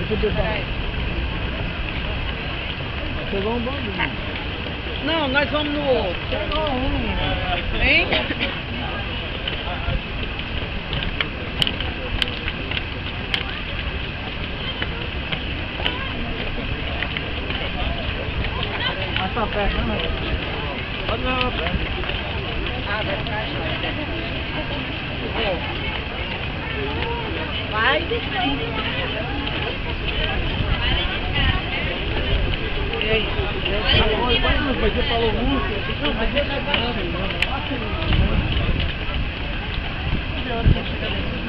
Deixa eu pensar. Chegou um bando. Não, nós vamos no outro. Chegou um. Hein? Mas tá perto, né? Pode levar perto. Ah, vai ficar vai. E aí? Você falou muito. Não, mas eu não.